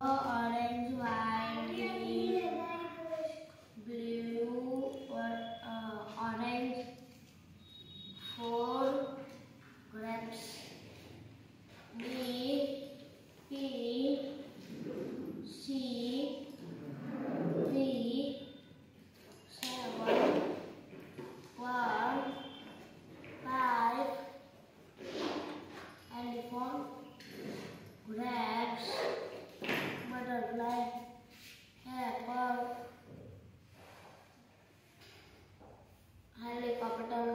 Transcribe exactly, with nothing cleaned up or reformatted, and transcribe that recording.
orange, white, green, blue, or uh, orange, four grapes. B, P, C, D, seven, one, five, elephant, grapes, butterfly, apple, helicopter,